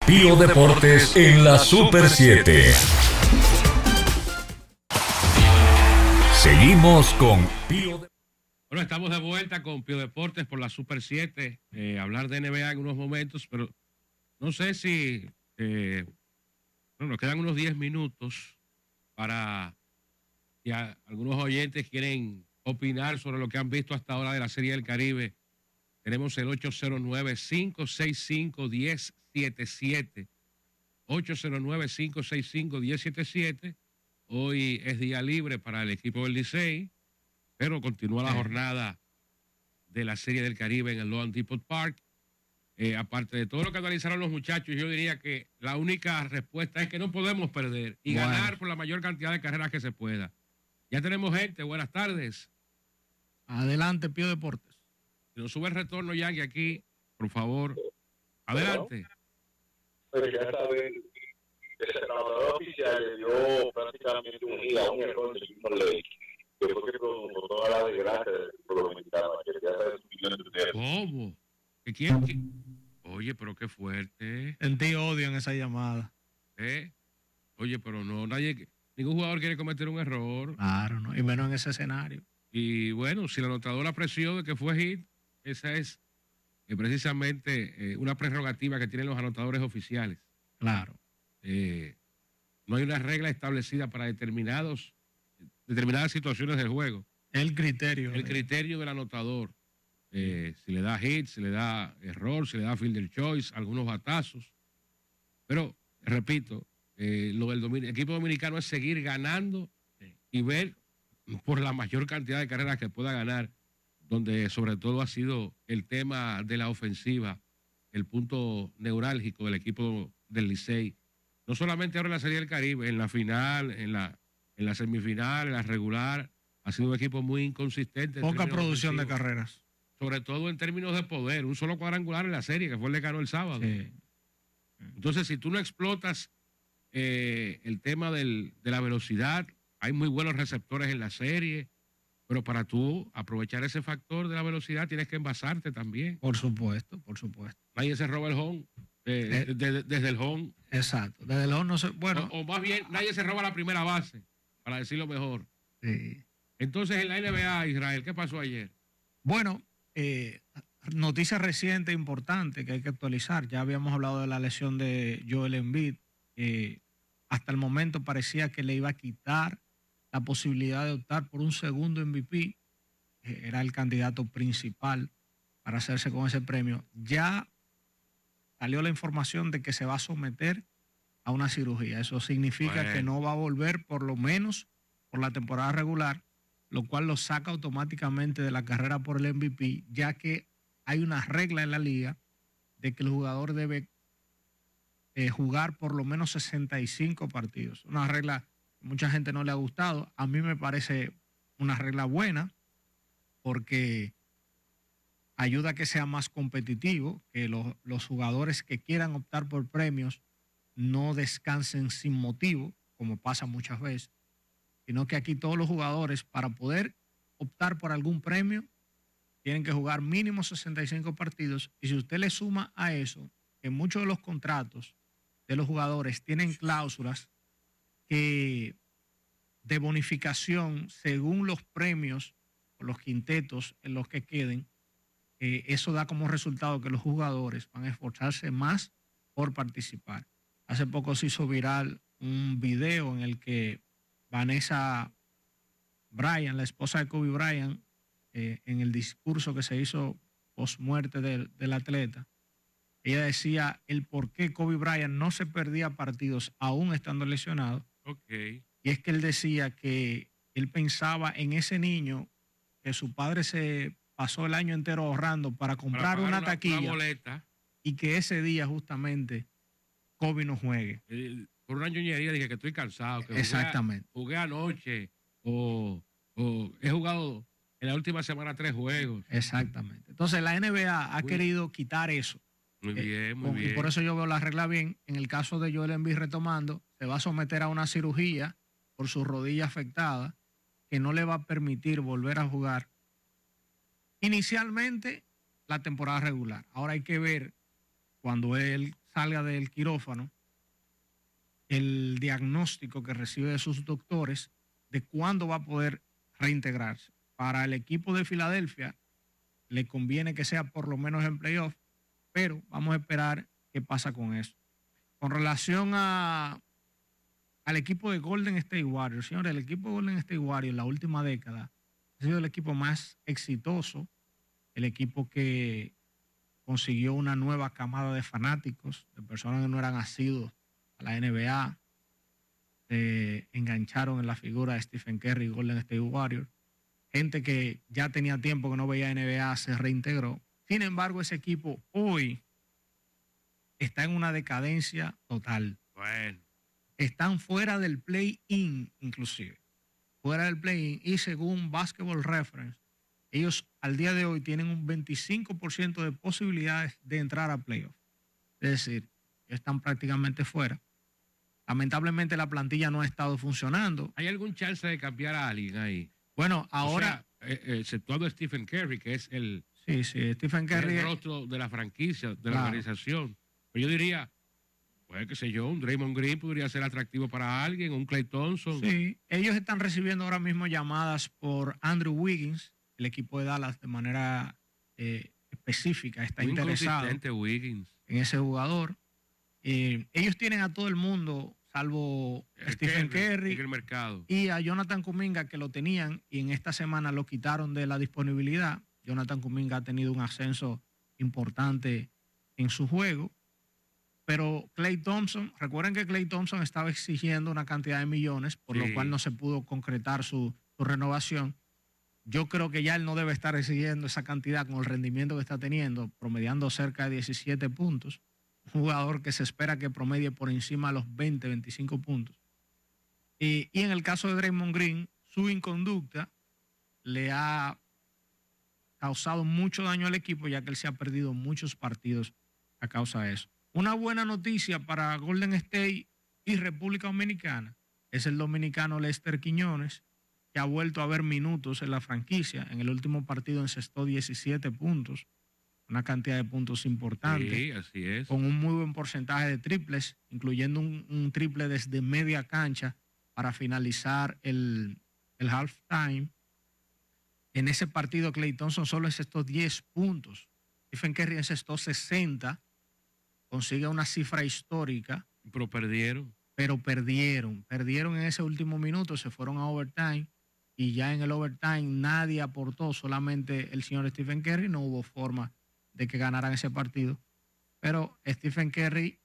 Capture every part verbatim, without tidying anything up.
Pío Deportes en la Super siete. Seguimos con Pío Deportes. Bueno, estamos de vuelta con Pío Deportes por la Super siete. Eh, hablar de N B A en unos momentos, pero no sé si... Eh, bueno, nos quedan unos diez minutos para... Si a, algunos oyentes quieren opinar sobre lo que han visto hasta ahora de la Serie del Caribe. Tenemos el ocho cero nueve, cinco seis cinco, uno cero siete siete. ocho cero nueve, cinco seis cinco, uno cero siete siete. Hoy es día libre para el equipo del Licey, pero continúa la jornada de la Serie del Caribe en el Loan Depot Park. Eh, aparte de todo lo que analizaron los muchachos, yo diría que la única respuesta es que no podemos perder y Bueno. ganar por la mayor cantidad de carreras que se pueda. Ya tenemos gente, buenas tardes. Adelante, Pío Deportes. Si nos sube el retorno, Yankee, aquí, por favor. Adelante. Pero ya saben, el senador oficial le dio prácticamente un día, un error de Junior Lake, que fue que con toda la desgracia del pueblo dominicano, que ya sabe su millón de dinero. ¿Cómo? ¿Qué quién? ¿Qué? Oye, pero qué fuerte. Sentí odio en esa llamada. ¿Eh? Oye, pero no, nadie, ningún jugador quiere cometer un error. Claro, ¿no? Y menos en ese escenario. Y bueno, si la anotadora apreció de que fue hit, esa es eh, precisamente eh, una prerrogativa que tienen los anotadores oficiales. Claro. Eh, no hay una regla establecida para determinados, determinadas situaciones del juego. El criterio. El de... criterio del anotador. Eh, si le da hit, si le da error, si le da fielder choice, algunos batazos. Pero, repito, eh, lo del domin- equipo dominicano es seguir ganando y ver por la mayor cantidad de carreras que pueda ganar, donde sobre todo ha sido el tema de la ofensiva, el punto neurálgico del equipo del Licey. No solamente ahora en la Serie del Caribe, en la final, en la, en la semifinal, en la regular, ha sido un equipo muy inconsistente. Poca producción de carreras. Sobre todo en términos de poder. Un solo cuadrangular en la serie, que fue el que ganó el sábado. Sí. Entonces, si tú no explotas eh, el tema del, de la velocidad, hay muy buenos receptores en la serie, pero para tú aprovechar ese factor de la velocidad tienes que envasarte también. Por supuesto, por supuesto. Nadie se roba el home, eh, Eh, de- de- desde el home. Exacto. Desde el home no se... Bueno, O, o más bien, nadie se roba la primera base, para decirlo mejor. sí. Entonces, en la N B A, Israel, ¿qué pasó ayer? Bueno, eh, noticia reciente importante que hay que actualizar. Ya habíamos hablado de la lesión de Joel Embiid. Eh, hasta el momento parecía que le iba a quitar la posibilidad de optar por un segundo M V P. Eh, era el candidato principal para hacerse con ese premio. Ya salió la información de que se va a someter a una cirugía. Eso significa Bueno. que no va a volver por lo menos por la temporada regular, lo cual lo saca automáticamente de la carrera por el M V P, ya que hay una regla en la liga de que el jugador debe eh, jugar por lo menos sesenta y cinco partidos. Una regla que mucha gente no le ha gustado. A mí me parece una regla buena porque ayuda a que sea más competitivo, que los, los jugadores que quieran optar por premios no descansen sin motivo, como pasa muchas veces, sino que aquí todos los jugadores, para poder optar por algún premio, tienen que jugar mínimo sesenta y cinco partidos. Y si usted le suma a eso, que muchos de los contratos de los jugadores tienen cláusulas que de bonificación según los premios o los quintetos en los que queden, eh, eso da como resultado que los jugadores van a esforzarse más por participar. Hace poco se hizo viral un video en el que Vanessa Bryant, la esposa de Kobe Bryant, eh, en el discurso que se hizo post muerte del, del atleta, ella decía el por qué Kobe Bryant no se perdía partidos aún estando lesionado. Ok. Y es que él decía que él pensaba en ese niño que su padre se pasó el año entero ahorrando para comprar Para pagar una, una taquilla una boleta. y que ese día justamente Kobe no juegue. Eh, por una ñoñería dije que estoy cansado. Que jugué- Exactamente. Jugué, anoche o, o he jugado en la última semana tres juegos. Exactamente. Entonces la N B A ha Muy- querido quitar eso. Muy Eh, bien, muy con- bien. Y por eso yo veo la regla bien. En el caso de Joel Embiid retomando, se va a someter a una cirugía por su rodilla afectada que no le va a permitir volver a jugar inicialmente la temporada regular. Ahora hay que ver cuando él salga del quirófano, el diagnóstico que recibe de sus doctores de cuándo va a poder reintegrarse. Para el equipo de Filadelfia le conviene que sea por lo menos en playoff, pero vamos a esperar qué pasa con eso. Con relación a, al equipo de Golden State Warriors, señores, el equipo de Golden State Warriors en la última década ha sido el equipo más exitoso, el equipo que consiguió una nueva camada de fanáticos, de personas que no eran asiduos a la N B A, se engancharon en la figura de Stephen Curry y Golden State Warriors. Gente que ya tenía tiempo que no veía N B A se reintegró. Sin embargo, ese equipo hoy está en una decadencia total. Bueno. Están fuera del play-in, inclusive. Fuera del play-in. Y según Basketball Reference, ellos al día de hoy tienen un veinticinco por ciento de posibilidades de entrar a playoff. Es decir, están prácticamente fuera. Lamentablemente la plantilla no ha estado funcionando. ¿Hay algún chance de cambiar a alguien ahí? Bueno, ahora... O sea, eh, exceptuando a Stephen Curry, que es el, sí, sí, Stephen Curry, el rostro de la franquicia, de claro, la organización. Pero yo diría, pues qué sé yo, un Draymond Green podría ser atractivo para alguien, un Klay Thompson. Sí, ellos están recibiendo ahora mismo llamadas por Andrew Wiggins, el equipo de Dallas de manera eh, específica, está Muy interesado Wiggins. en ese jugador. Eh, ellos tienen a todo el mundo, salvo El Stephen Curry, Curry en el mercado. y a Jonathan Kuminga, que lo tenían y en esta semana lo quitaron de la disponibilidad. Jonathan Kuminga ha tenido un ascenso importante en su juego. Pero Klay Thompson, recuerden que Klay Thompson estaba exigiendo una cantidad de millones, por Sí. lo cual no se pudo concretar su, su renovación. Yo creo que ya él no debe estar exigiendo esa cantidad con el rendimiento que está teniendo, promediando cerca de diecisiete puntos. Un jugador que se espera que promedie por encima de los veinte, veinticinco puntos. Y, y en el caso de Draymond Green, su inconducta le ha causado mucho daño al equipo, ya que él se ha perdido muchos partidos a causa de eso. Una buena noticia para Golden State y República Dominicana es el dominicano Lester Quiñones, que ha vuelto a ver minutos en la franquicia. En el último partido encestó diecisiete puntos, una cantidad de puntos importante. Sí, así es. Con un muy buen porcentaje de triples, incluyendo un, un triple desde media cancha para finalizar el, el halftime. En ese partido, Klay Thompson solo encestó diez puntos. Stephen Curry encestó sesenta. Consigue una cifra histórica. Pero perdieron. Pero perdieron. Perdieron en ese último minuto, se fueron a overtime. Y ya en el overtime nadie aportó, solamente el señor Stephen Curry. No hubo forma de que ganaran ese partido. Pero Stephen Curry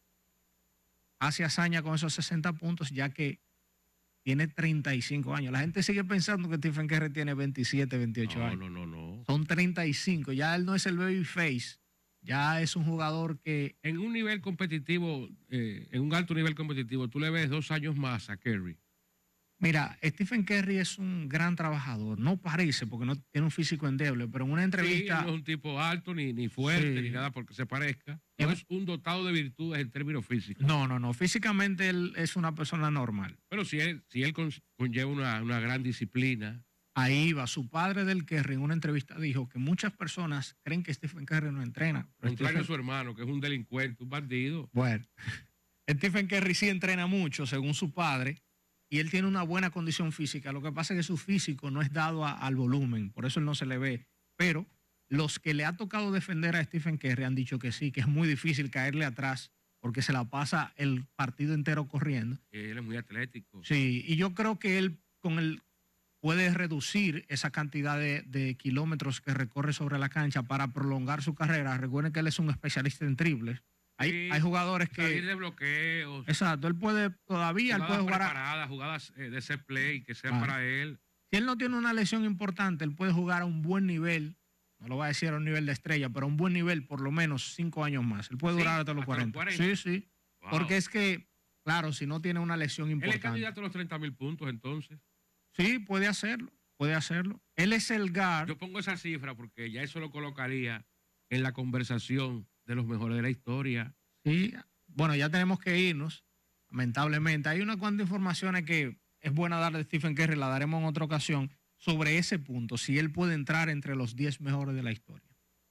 hace hazaña con esos sesenta puntos, ya que tiene treinta y cinco años. La gente sigue pensando que Stephen Curry tiene veintisiete, veintiocho no, años. No, no, no. Son treinta y cinco. Ya él no es el babyface. Ya es un jugador que... En un nivel competitivo, eh, en un alto nivel competitivo, tú le ves dos años más a Curry. Mira, Stephen Curry es un gran trabajador. No parece, porque no tiene un físico endeble, pero en una entrevista... Sí, no es un tipo alto, ni, ni fuerte, Sí. ni nada porque se parezca. No es un dotado de virtudes en términos físicos. No, no, no. Físicamente él es una persona normal. Pero si él, si él con- conlleva una, una gran disciplina. Ahí va. Su padre del Curry en una entrevista dijo que muchas personas creen que Stephen Curry no entrena. Pero Contrario Stephen- a su hermano, que es un delincuente, un bandido. Bueno, Stephen Curry sí entrena mucho, según su padre, y él tiene una buena condición física. Lo que pasa es que su físico no es dado a- al volumen, por eso él no se le ve. Pero los que le ha tocado defender a Stephen Curry han dicho que sí, que es muy difícil caerle atrás, porque se la pasa el partido entero corriendo. Él es muy atlético. Sí, y yo creo que él con el puede reducir esa cantidad de, de kilómetros que recorre sobre la cancha para prolongar su carrera. Recuerden que él es un especialista en triples. Hay, Sí, hay jugadores Salir que... de bloqueos. Exacto, él puede todavía, él Jugadas puede jugar... a- preparadas, jugadas eh, de set play que sean Claro. para él. si él no tiene una lesión importante, él puede jugar a un buen nivel, no lo voy a decir a un nivel de estrella, pero a un buen nivel por lo menos cinco años más. Él puede Sí, durar hasta los hasta los cuarenta. cuarenta. Sí, sí. Wow. Porque es que, claro, si no tiene una lesión Él es importante. candidato a los treinta mil puntos, entonces. Sí, puede hacerlo, puede hacerlo. Él es el guard. Yo pongo esa cifra porque ya eso lo colocaría en la conversación de los mejores de la historia. Sí, bueno, ya tenemos que irnos, lamentablemente. Hay unas cuantas informaciones que es buena darle a Stephen Curry, la daremos en otra ocasión, sobre ese punto, si él puede entrar entre los diez mejores de la historia.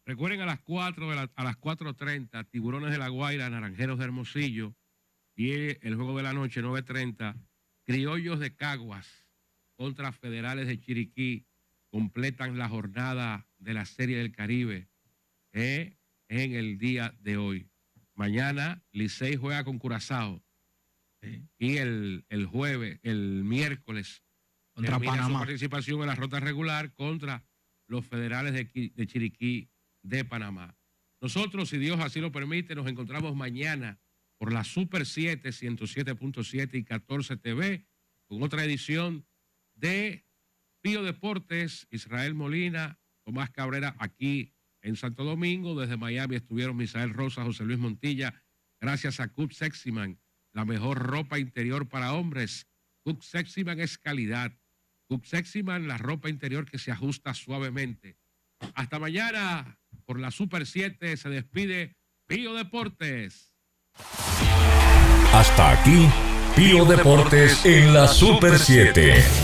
Recuerden a las cuatro de la, a las cuatro treinta, Tiburones de la Guaira, Naranjeros de Hermosillo. Y el juego de la noche, nueve treinta, Criollos de Caguas contra Federales de Chiriquí. Completan la jornada de la Serie del Caribe eh, en el día de hoy. Mañana, Licey juega con Curazao. Sí. Y el, el jueves, el miércoles, contra termina Panamá. su participación en la ruta regular contra los Federales de, de Chiriquí de Panamá. Nosotros, si Dios así lo permite, nos encontramos mañana por la Super siete, ciento siete punto siete y catorce T V con otra edición de Pío Deportes. Israel Molina, Tomás Cabrera aquí en Santo Domingo. Desde Miami estuvieron Misael Rosa, José Luis Montilla. Gracias a Cook Seximan, la mejor ropa interior para hombres. Cook Seximan es calidad. Cook Seximan, la ropa interior que se ajusta suavemente. Hasta mañana por la Super siete. Se despide Pío Deportes. Hasta aquí, Pío Deportes en la Super siete.